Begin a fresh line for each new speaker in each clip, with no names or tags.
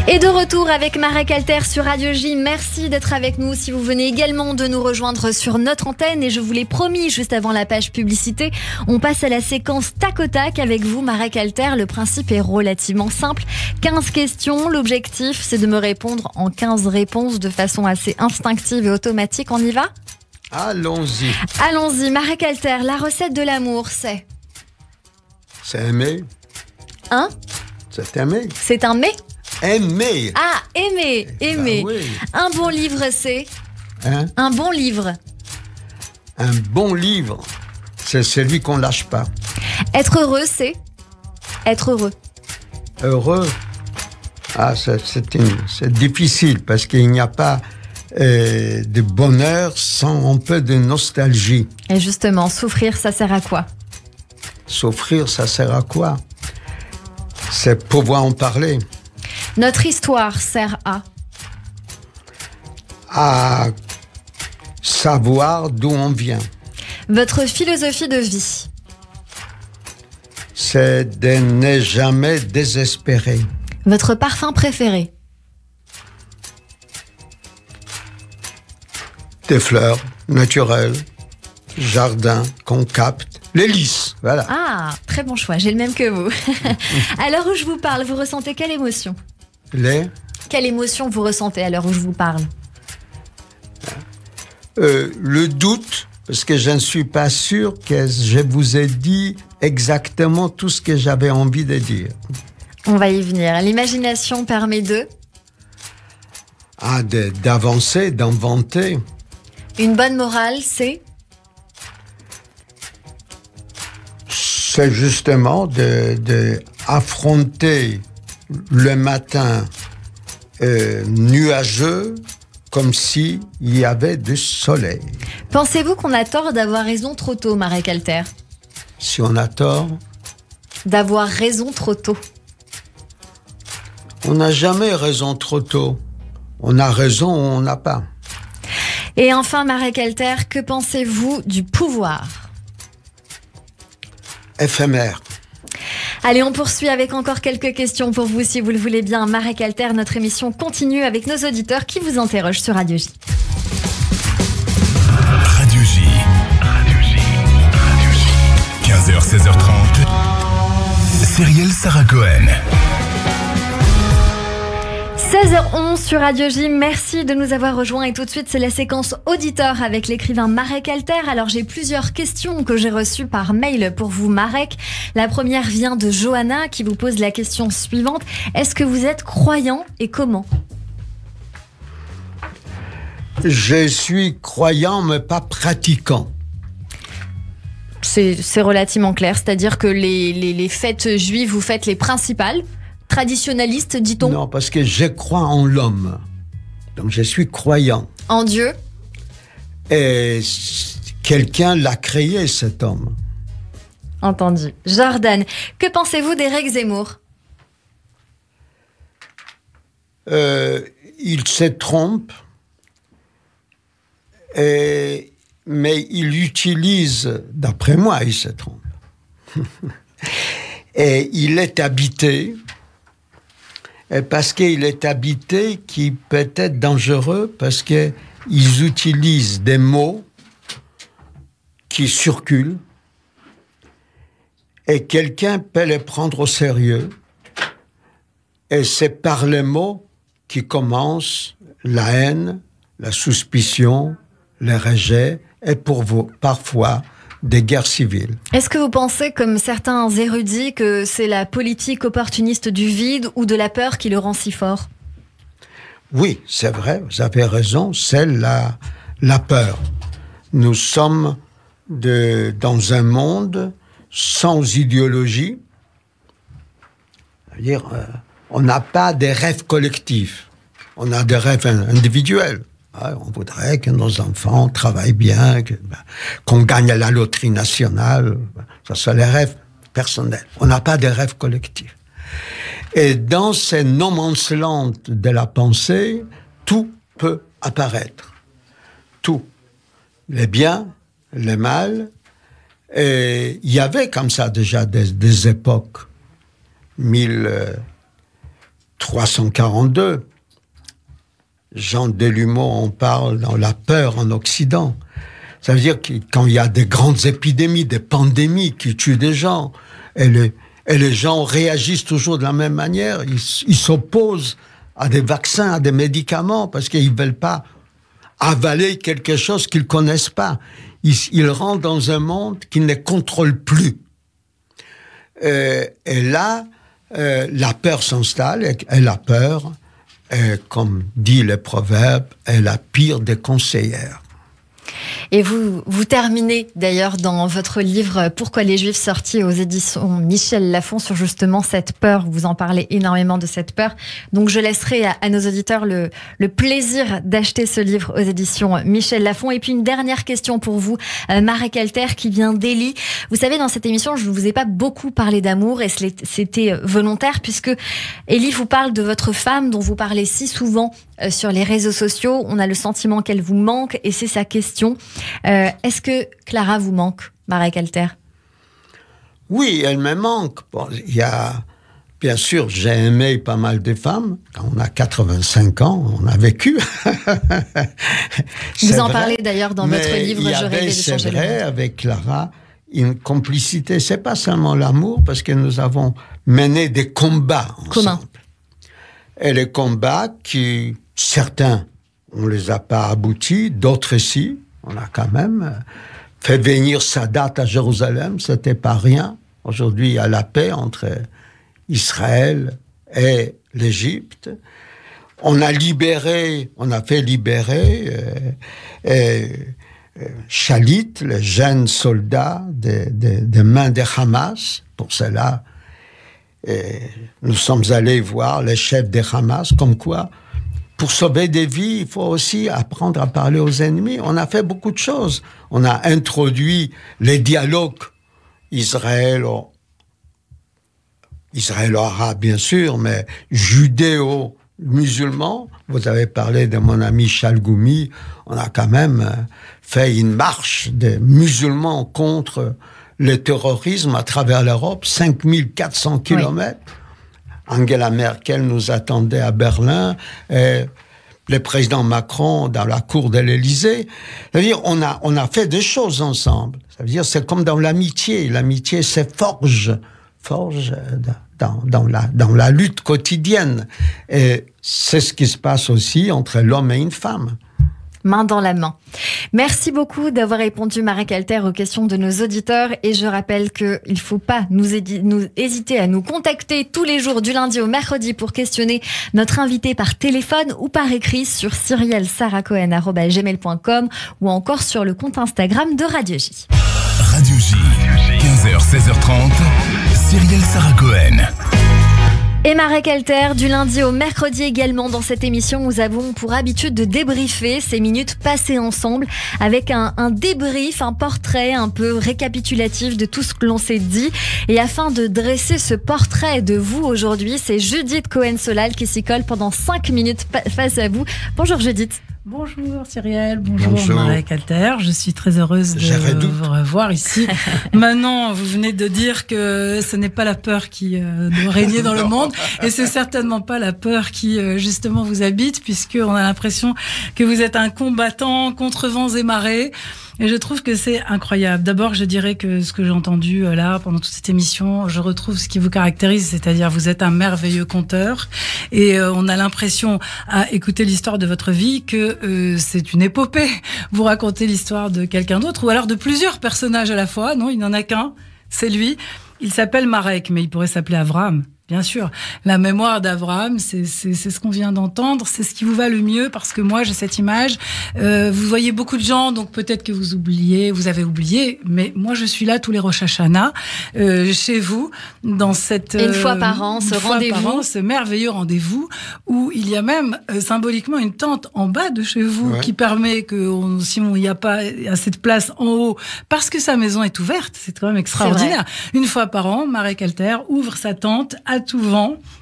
Et de retour avec Marek Alter sur Radio J. Merci d'être avec nous. Si vous venez également de nous rejoindre sur notre antenne, et je vous l'ai promis juste avant la page publicité, on passe à la séquence tac au tac avec vous, Marek Alter. Le principe est relativement simple. 15 questions. L'objectif, c'est de me répondre en 15 réponses de façon assez instinctive et automatique. On y va ?
Allons-y.
Allons-y. Marek Alter, la recette de l'amour, c'est ?
C'est aimer.
Hein ?
C'est aimer.
C'est un mais ?
Aimer.
Ah, aimer, aimer.
Ben oui.
Un bon livre, c'est ?
Hein?
Un bon livre.
Un bon livre, c'est celui qu'on lâche pas.
Être heureux, c'est ? Être heureux.
Heureux, c'est difficile parce qu'il n'y a pas de bonheur sans un peu de nostalgie.
Et justement, souffrir, ça sert à quoi ?
Souffrir, ça sert à quoi ? C'est pouvoir en parler.
Notre histoire sert à ?
À savoir d'où on vient.
Votre philosophie de vie ?
C'est de ne jamais désespérer.
Votre parfum préféré ?
Des fleurs naturelles, jardin qu'on capte, les lys, voilà.
Ah, très bon choix, j'ai le même que vous. À l'heure où je vous parle, vous ressentez quelle émotion ? Quelle émotion vous ressentez à l'heure où je vous parle ?
Le doute, parce que je ne suis pas sûr que je vous ai dit exactement tout ce que j'avais envie de dire.
On va y venir. L'imagination permet de ?
D'avancer, d'inventer.
Une bonne morale, c'est ?
C'est justement de affronter le matin nuageux comme s'il y avait du soleil.
Pensez-vous qu'on a tort d'avoir raison trop tôt, Marek Alter ?
Si on a tort ?
D'avoir raison trop tôt.
On n'a jamais raison trop tôt. On a raison ou on n'a pas.
Et enfin, Marek Alter, que pensez-vous du pouvoir ?
Éphémère.
Allez, on poursuit avec encore quelques questions pour vous, si vous le voulez bien. Marek Alter, notre émission continue avec nos auditeurs qui vous interrogent sur Radio J.
Radio J. 15h, 16h30. Cyrielle Sarah Cohen.
16h11 sur Radio J, merci de nous avoir rejoints et tout de suite c'est la séquence auditeur avec l'écrivain Marek Alter. Alors j'ai plusieurs questions que j'ai reçues par mail pour vous, Marek. La première vient de Johanna qui vous pose la question suivante. Est-ce que vous êtes croyant et comment ?
Je suis croyant mais pas pratiquant.
C'est relativement clair, c'est-à-dire que les fêtes juives, vous faites les principales ? Traditionnaliste, dit-on ?
Non, parce que je crois en l'homme. Donc je suis croyant.
En Dieu ?
Et quelqu'un l'a créé, cet homme.
Entendu. Jordan, que pensez-vous d'Éric Zemmour ?
Il se trompe, mais il utilise, d'après moi, il se trompe. Et il est habité... Parce qu'il est habité qui peut être dangereux parce qu'ils utilisent des mots qui circulent et quelqu'un peut les prendre au sérieux. Et c'est par les mots qui commencent la haine, la suspicion, le rejet et parfois des guerres civiles.
Est-ce que vous pensez, comme certains érudits, que c'est la politique opportuniste du vide ou de la peur qui le rend si fort ?
Oui, c'est vrai, vous avez raison, c'est la peur. Nous sommes dans un monde sans idéologie. C'est-à-dire, on n'a pas des rêves collectifs, on a des rêves individuels. On voudrait que nos enfants travaillent bien, qu'on gagne à la loterie nationale. Ça, c'est les rêves personnels. On n'a pas de rêves collectifs. Et dans ces no man's land de la pensée, tout peut apparaître. Tout. Les biens, les mal. Et il y avait comme ça déjà des époques. 342. Jean Delumeau en parle dans La peur en Occident. Ça veut dire que quand il y a des grandes épidémies, des pandémies qui tuent des gens, et les gens réagissent toujours de la même manière, ils s'opposent à des vaccins, à des médicaments, parce qu'ils ne veulent pas avaler quelque chose qu'ils ne connaissent pas. Ils rentrent dans un monde qui ne les contrôle plus. Et là, la peur s'installe, et la peur, comme dit le proverbe, est la pire des conseillères.
Et vous terminez d'ailleurs dans votre livre « Pourquoi les Juifs » sorti aux éditions Michel Lafon sur justement cette peur. Vous en parlez énormément de cette peur. Donc je laisserai à nos auditeurs le plaisir d'acheter ce livre aux éditions Michel Lafon. Et puis une dernière question pour vous, Marek Alter, qui vient d'Élie. Vous savez, dans cette émission, je ne vous ai pas beaucoup parlé d'amour et c'était volontaire puisque Élie vous parle de votre femme dont vous parlez si souvent sur les réseaux sociaux. On a le sentiment qu'elle vous manque et c'est sa question. Est-ce que Clara vous manque, Marek Alter?
Oui, elle me manque. Bon, bien sûr, j'ai aimé pas mal de femmes. Quand on a 85 ans, on a vécu.
Vous en parlez d'ailleurs dans votre livre « Je rêvais de changer le monde ».
C'est vrai, avec Clara, une complicité. C'est pas seulement l'amour, parce que nous avons mené des combats ensemble.
Comment?
Et les combats qui, certains, on les a pas aboutis, d'autres si. On a quand même fait venir Sadat à Jérusalem, c'était pas rien. Aujourd'hui, il y a la paix entre Israël et l'Égypte. On a fait libérer Shalit, le jeune soldat des mains des Hamas. Pour cela, nous sommes allés voir les chefs des Hamas, comme quoi, pour sauver des vies, il faut aussi apprendre à parler aux ennemis. On a fait beaucoup de choses. On a introduit les dialogues israélo-arabe, bien sûr, mais judéo-musulman. Vous avez parlé de mon ami Chalgoumi. On a quand même fait une marche des musulmans contre le terrorisme à travers l'Europe, 5400 kilomètres. Oui. Angela Merkel nous attendait à Berlin, et le président Macron dans la cour de l'Élysée. C'est-à-dire, on a fait des choses ensemble. Ça veut dire, c'est comme dans l'amitié. L'amitié, c'est forge dans la lutte quotidienne. Et c'est ce qui se passe aussi entre l'homme et une femme.
Main dans la main. Merci beaucoup d'avoir répondu, Marek Alter, aux questions de nos auditeurs. Et je rappelle qu'il ne faut pas nous hésiter à nous contacter tous les jours du lundi au mercredi pour questionner notre invité par téléphone ou par écrit sur cyrielsaracohen@gmail.com ou encore sur le compte Instagram de Radio J.
Radio J, 15h, 16h30, Cyrielle Saracohen.
Et Marek Alter, du lundi au mercredi également dans cette émission, nous avons pour habitude de débriefer ces minutes passées ensemble avec un débrief, un portrait un peu récapitulatif de tout ce que l'on s'est dit. Et afin de dresser ce portrait de vous aujourd'hui, c'est Judith Cohen-Solal qui s'y colle pendant 5 minutes face à vous. Bonjour Judith.
Bonjour Cyrielle, bonjour Marek Alter. Je suis très heureuse de vous revoir ici. Maintenant, vous venez de dire que ce n'est pas la peur qui doit régner dans le monde, et c'est certainement pas la peur qui justement vous habite, puisqu'on a l'impression que vous êtes un combattant contre vents et marées. Et je trouve que c'est incroyable. D'abord, je dirais que ce que j'ai entendu là pendant toute cette émission, je retrouve ce qui vous caractérise, c'est-à-dire vous êtes un merveilleux conteur, et on a l'impression à écouter l'histoire de votre vie que c'est une épopée. Vous racontez l'histoire de quelqu'un d'autre, ou alors de plusieurs personnages à la fois. Non, il n'y en a qu'un, c'est lui. Il s'appelle Marek, mais il pourrait s'appeler Avraham. Bien sûr, la mémoire d'Abraham, c'est ce qu'on vient d'entendre, c'est ce qui vous va le mieux, parce que moi j'ai cette image. Vous voyez beaucoup de gens, donc peut-être que vous avez oublié, mais moi je suis là tous les Rosh Hashanah chez vous, dans cette
une fois par an, ce rendez-vous,
ce merveilleux rendez-vous où il y a même symboliquement une tente en bas de chez vous qui permet que si il n'y a pas assez de place en haut, parce que sa maison est ouverte, c'est quand même extraordinaire. Une fois par an, Marek Alter ouvre sa tente à tout vent.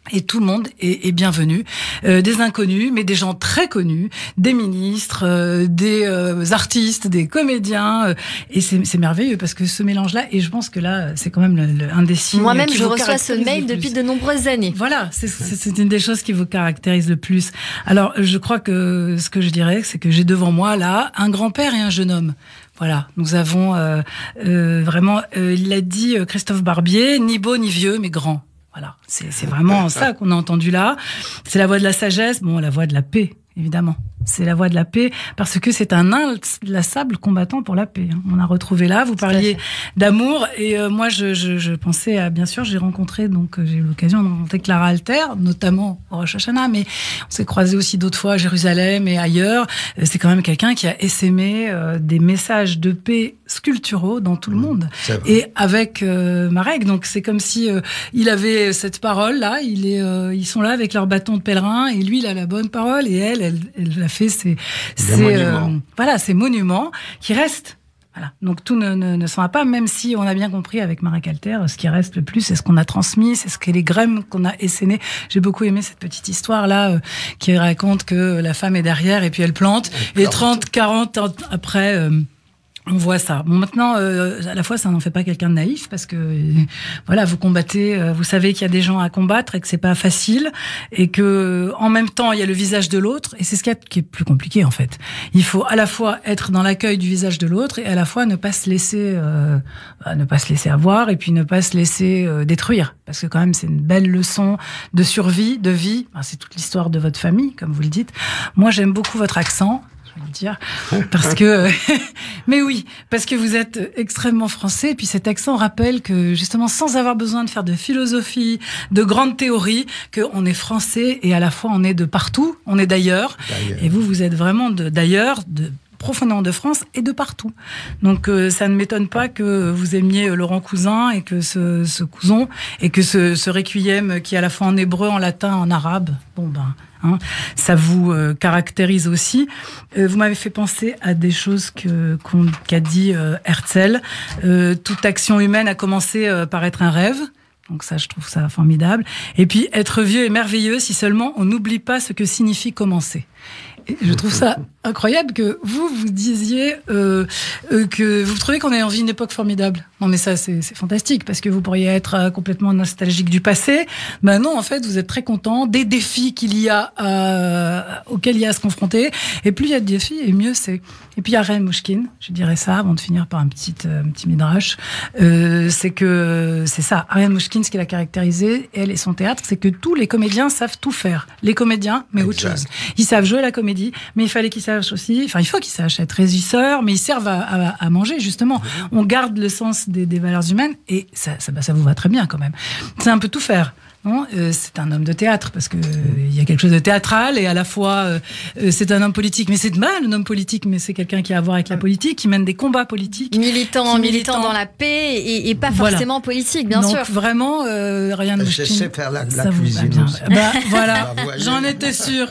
Et tout le monde est bienvenu, des inconnus, mais des gens très connus, des ministres, des artistes, des comédiens, et c'est merveilleux parce que ce mélange-là, et je pense que là, c'est quand même un des signes.
Moi-même, je reçois ce mail depuis de nombreuses années.
Voilà, c'est une des choses qui vous caractérise le plus. Alors, je crois que ce que je dirais, c'est que j'ai devant moi là un grand-père et un jeune homme. Voilà, nous avons vraiment, il l'a dit Christophe Barbier, ni beau ni vieux, mais grand. Voilà, c'est vraiment ça qu'on a entendu là. C'est la voix de la sagesse, bon, la voix de la paix, évidemment. C'est la voix de la paix, parce que c'est un inlassable combattant pour la paix. On a retrouvé là, vous parliez d'amour, et moi je pensais à, bien sûr, j'ai rencontré, donc j'ai eu l'occasion de rencontrer Clara Alter, notamment au Rosh Hashanah, mais on s'est croisés aussi d'autres fois à Jérusalem et ailleurs. C'est quand même quelqu'un qui a essaimé des messages de paix sculpturaux dans tout le monde. Et avec Marek, donc c'est comme si il avait cette parole-là, ils sont là avec leur bâton de pèlerin, et lui il a la bonne parole, et elle a fait ces monuments qui restent. Voilà. Donc tout ne s'en va pas, même si on a bien compris avec Marek Alter, ce qui reste le plus, c'est ce qu'on a transmis, c'est ce que les graines qu'on a essaimées. J'ai beaucoup aimé cette petite histoire-là qui raconte que la femme est derrière et puis elle plante. Et 30, 40 ans après... on voit ça. Bon, maintenant, à la fois, ça n'en fait pas quelqu'un de naïf, parce que, voilà, vous combattez, vous savez qu'il y a des gens à combattre et que c'est pas facile, et que, en même temps, il y a le visage de l'autre, et c'est ce qui est plus compliqué, en fait. Il faut à la fois être dans l'accueil du visage de l'autre, et à la fois ne pas se laisser avoir, et puis ne pas se laisser détruire. Parce que quand même, c'est une belle leçon de survie, de vie. Enfin, c'est toute l'histoire de votre famille, comme vous le dites. Moi, j'aime beaucoup votre accent. Dire, parce que mais oui, parce que vous êtes extrêmement français, et puis cet accent rappelle que justement, sans avoir besoin de faire de philosophie, de grandes théories, qu'on est français et à la fois on est de partout, on est d'ailleurs. Et vous êtes vraiment d'ailleurs, profondément de France et de partout. Donc ça ne m'étonne pas que vous aimiez Laurent Cousin, et que ce Cousin, et que ce requiem qui est à la fois en hébreu, en latin, en arabe, ça vous caractérise aussi. Vous m'avez fait penser à des choses qu'a dit Herzl. Toute action humaine a commencé par être un rêve. Donc ça, je trouve ça formidable. Et puis, être vieux est merveilleux si seulement on n'oublie pas ce que signifie commencer. Et je trouve ça incroyable que vous disiez que vous trouvez qu'on est en vie une époque formidable. Non, mais ça, c'est fantastique, parce que vous pourriez être complètement nostalgique du passé. Ben non, en fait, vous êtes très content des défis auxquels il y a à se confronter. Et plus il y a de défis, et mieux c'est. Et puis il y a Ariane Mouchkine, je dirais ça, avant de finir par un petit midrash. C'est ça, Ariane Mouchkine, ce qui l'a caractérisé, elle et son théâtre, c'est que tous les comédiens savent tout faire. Les comédiens, mais autre chose. Ils savent jouer la comédie, mais il fallait qu'ils sachent aussi, il faut qu'ils sachent être régisseurs, mais ils servent à manger, justement. On garde le sens des valeurs humaines, et ça vous va très bien, quand même. C'est un peu tout faire. C'est un homme de théâtre, parce que il y a quelque chose de théâtral, et à la fois c'est un homme politique, mais c'est mal un homme politique, mais c'est quelqu'un qui a à voir avec la politique, qui mène des combats politiques, militant dans la paix, et pas forcément politique, bien sûr. Donc vraiment, rien de.
Je sais faire la cuisine.
Voilà, j'en étais sûre.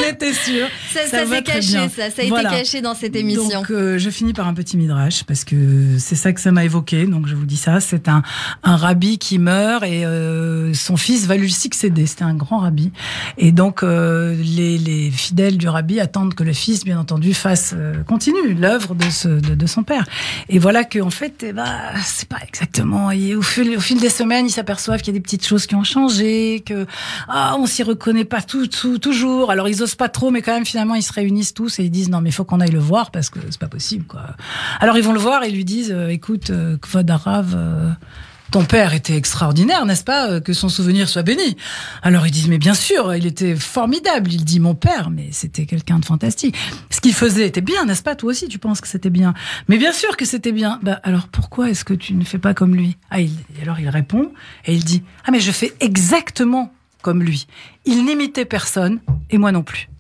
Ça s'est caché, ça a été caché dans cette émission.
Donc je finis par un petit midrash, parce que c'est ça que ça m'a évoqué. Donc je vous dis ça, c'est un rabbi qui meurt, et son fils va lui succéder. C'était un grand rabbi. Et donc, les fidèles du rabbi attendent que le fils, bien entendu, continue l'œuvre de son père. Et voilà que, en fait, c'est pas exactement. Et au fil des semaines, ils s'aperçoivent qu'il y a des petites choses qui ont changé, que on s'y reconnaît pas toujours. Alors, ils osent pas trop, mais quand même, finalement, ils se réunissent tous et ils disent non, mais il faut qu'on aille le voir, parce que c'est pas possible, quoi. Alors, ils vont le voir et ils lui disent écoute, Kvod Harav, ton père était extraordinaire, n'est-ce pas? Que son souvenir soit béni. Alors ils disent, mais bien sûr, il était formidable. Il dit, mon père, mais c'était quelqu'un de fantastique. Ce qu'il faisait était bien, n'est-ce pas? Toi aussi, tu penses que c'était bien. Mais bien sûr que c'était bien. Alors pourquoi est-ce que tu ne fais pas comme lui? Alors il répond, et il dit, mais je fais exactement comme lui. Il n'imitait personne, et moi non plus.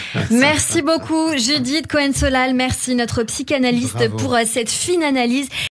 Merci beaucoup, Judith Cohen-Solal. Merci, notre psychanalyste, pour cette fine analyse.